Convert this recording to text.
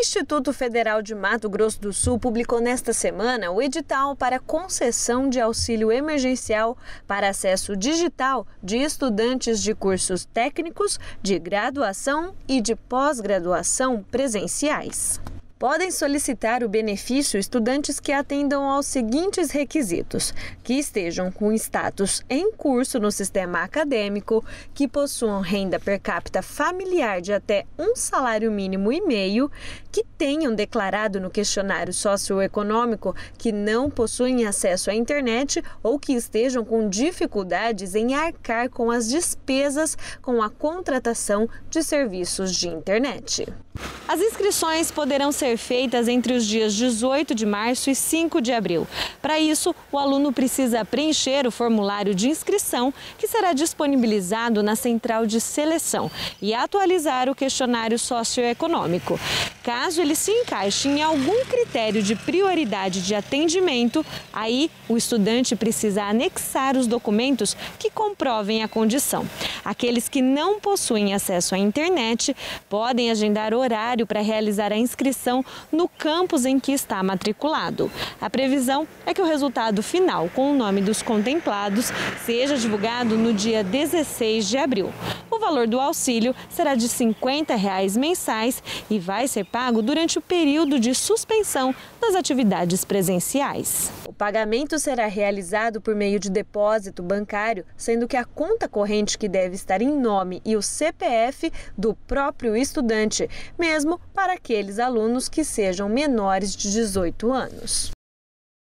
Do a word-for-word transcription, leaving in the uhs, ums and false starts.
Instituto Federal de Mato Grosso do Sul publicou nesta semana o edital para concessão de auxílio emergencial para acesso digital de estudantes de cursos técnicos, de graduação e de pós-graduação presenciais. Podem solicitar o benefício estudantes que atendam aos seguintes requisitos: que estejam com status em curso no sistema acadêmico, que possuam renda per capita familiar de até um salário mínimo e meio, que tenham declarado no questionário socioeconômico que não possuem acesso à internet ou que estejam com dificuldades em arcar com as despesas com a contratação de serviços de internet. As inscrições poderão ser feitas entre os dias dezoito de março e cinco de abril. Para isso, o aluno precisa preencher o formulário de inscrição, que será disponibilizado na central de seleção, e atualizar o questionário socioeconômico. Caso ele se encaixe em algum critério de prioridade de atendimento, aí o estudante precisa anexar os documentos que comprovem a condição. Aqueles que não possuem acesso à internet podem agendar horário para realizar a inscrição no campus em que está matriculado. A previsão é que o resultado final, com o nome dos contemplados, seja divulgado no dia dezesseis de abril. O valor do auxílio será de cinquenta reais mensais e vai ser pago durante o período de suspensão das atividades presenciais. O pagamento será realizado por meio de depósito bancário, sendo que a conta corrente que deve estar em nome e o C P F do próprio estudante, mesmo para aqueles alunos que sejam menores de dezoito anos.